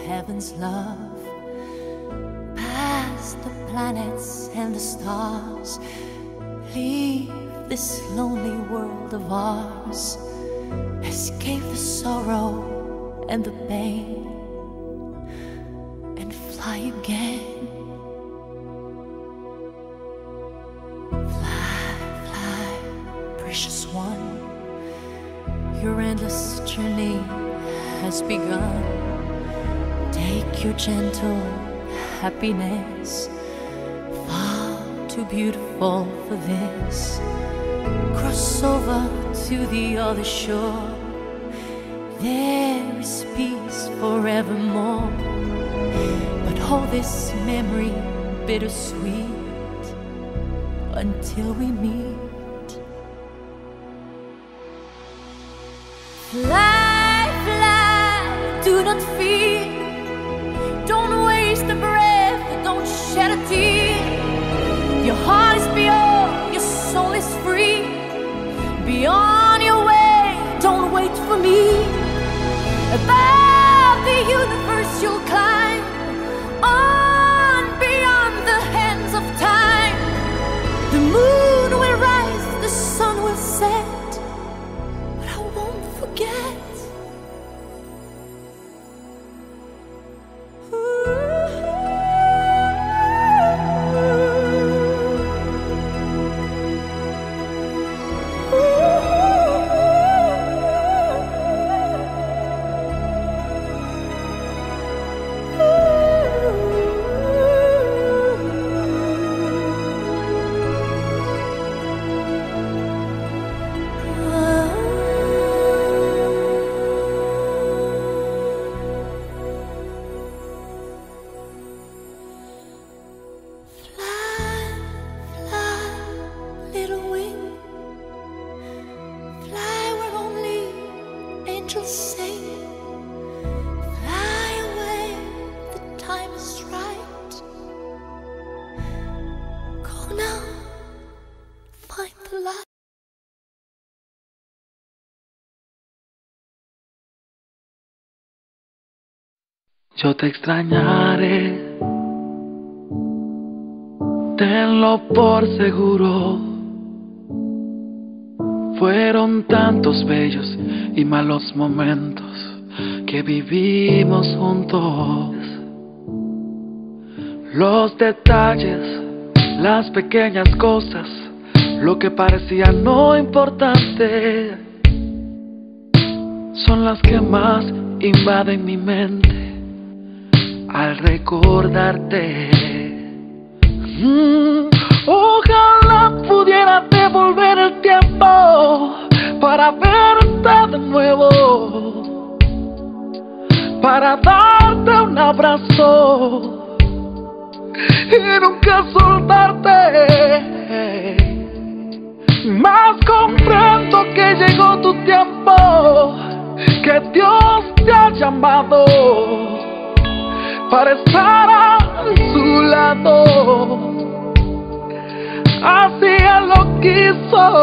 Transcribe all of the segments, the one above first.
heaven's love. Past the planets and the stars, leave this lonely world of ours. Escape the sorrow and the pain and fly again. Fly, fly, precious one, your endless journey has begun. Take your gentle happiness, far too beautiful for this. Cross over to the other shore, there is peace forevermore. But hold this memory bittersweet until we meet. Fly, fly, do not fear. Don't waste a breath, don't shed a tear. Your heart is pure, your soul is free. Be on your way, don't wait for me. Above the universe you'll climb, on beyond the hands of time. The moon will rise, the sun will set, but I won't forget. Yo te extrañaré, tenlo por seguro. Fueron tantos bellos y malos momentos que vivimos juntos. Los detalles, las pequeñas cosas, lo que parecía no importante, son las que más invaden mi mente al recordarte. Ojalá pudiera devolver el tiempo para verte de nuevo, para darte un abrazo y nunca soltarte. Mas comprendo que llegó tu tiempo, que Dios te ha llamado para estar a su lado. Así Él lo quiso,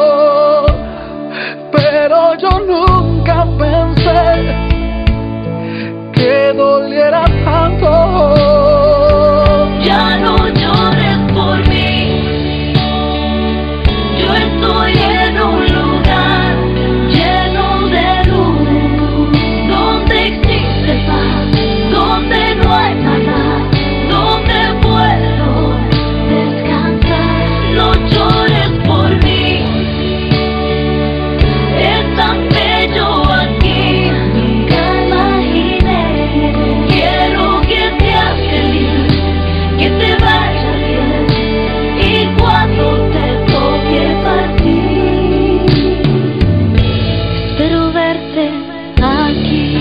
pero yo nunca pensé que doliera tanto. Ya no llores por mí, yo estoy en un lugar lleno de luz, donde existe paz, donde no hay maná, donde puedo descansar. No llores por mí, es tan bello aquí, nunca imaginé. Quiero que seas feliz, que te vaya bien, y cuando te toque partir, espero verte aquí.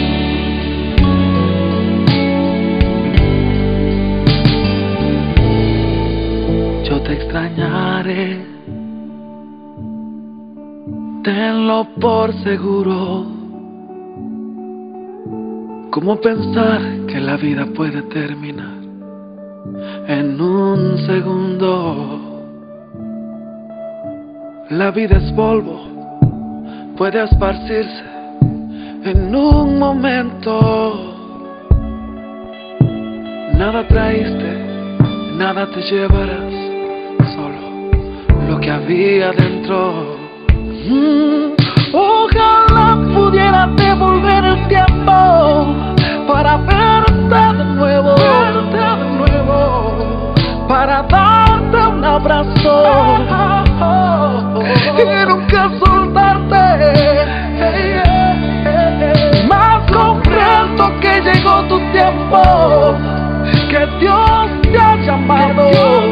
Yo te extrañaré, tenlo por seguro. ¿Cómo pensar que la vida puede terminar en un segundo? La vida es polvo, puede esparcirse en un momento. Nada traíste, nada te llevarás, solo lo que había dentro. Ojalá pudiera devolver el tiempo para verte de nuevo, para darte un abrazo y nunca soltarte. Más comprendo que llegó tu tiempo, que Dios te ha llamado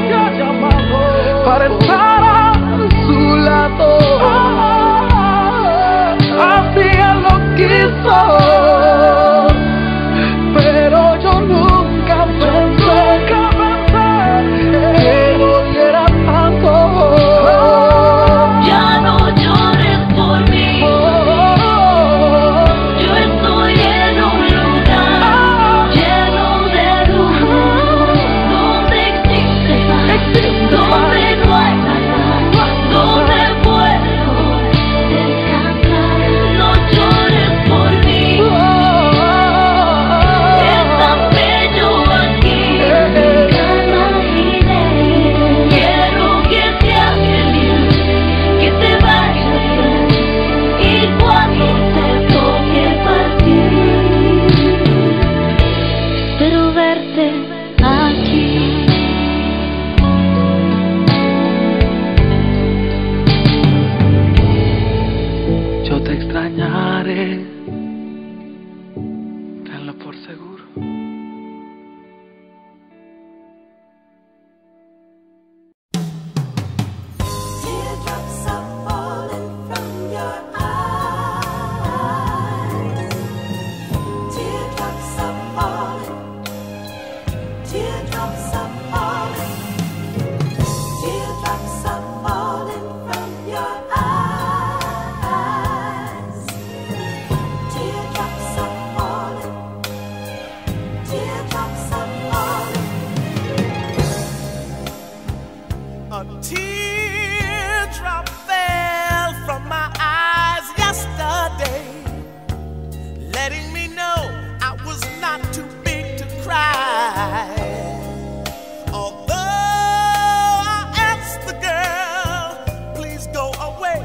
para estar a su lado. Así Él lo quiso, pero yo nunca pensé que doliera tanto. Ya no llores por mí. Yo estoy en un lugar lleno de luz, donde existe paz, donde no hay nada, donde puedo descansar. No llores por mí. Es tan bello aquí, nunca imaginé. Quiero que seas feliz, que te vayas bien, y cuando te toque partir, espero verte aquí. Yo te extrañaré, tenlo por seguro. Teardrops are falling from your eyes. Teardrops are falling. Teardrops are falling. Teardrops are falling from your eyes. Teardrops are falling. Teardrops are falling. A teardrop fell from my eyes yesterday, letting me know I was not too big to cry. Although I asked the girl, please go away,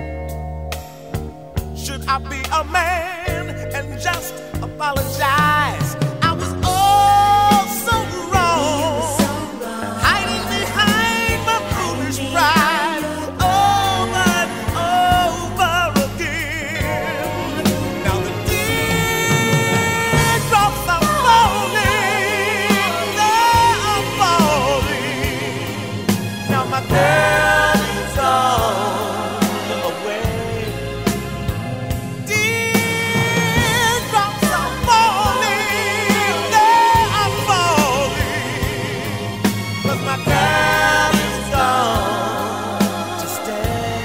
should I be a man and just apologize? I was all so wrong, hiding behind my foolish pride, over and over again. Now the teardrops are falling, they are falling. Now my girl is gone away. Teardrops are falling, they are falling. 'Cause my girl is gone to stay.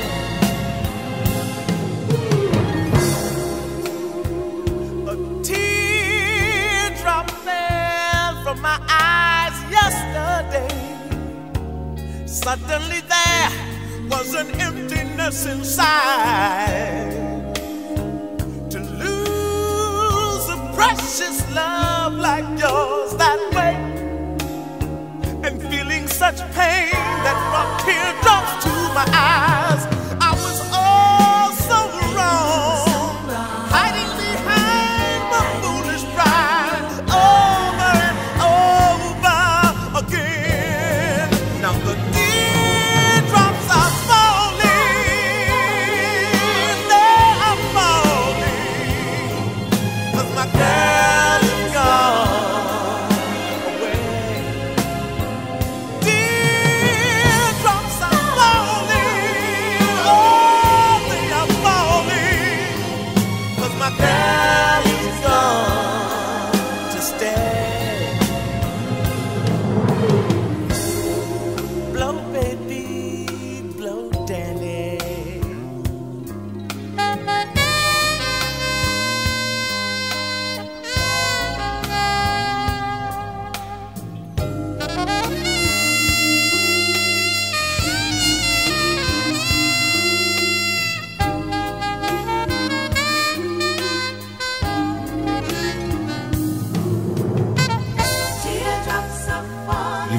A teardrop fell from my eyes yesterday. Suddenly there was an emptiness inside. To lose a precious love like yours that way, and feeling such pain that brought teardrops to my eyes. I was all so wrong, hiding behind my foolish pride, over and over again. Now the teardrops are falling, they are falling, 'cause my girl is gone away. Teardrops are falling, oh, they are falling, 'cause my girl is gone to stay. Blow, baby, blow, Danny.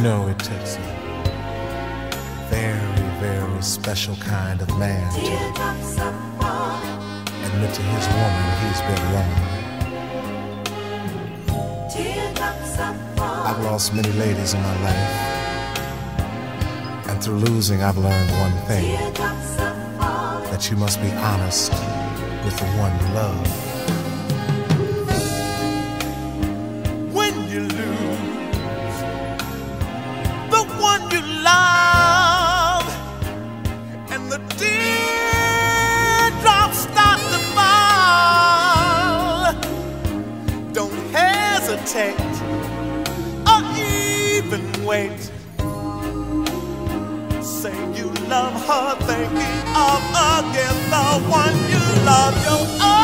know it takes a very, very special kind of man to admit to his woman he's been wrong. I've lost many ladies in my life, and through losing I've learned one thing, that you must be honest with the one you love. When you lose the one you love, and the teardrops start to fall, don't hesitate or even wait. Say you love her, thinking of again the one you love. Your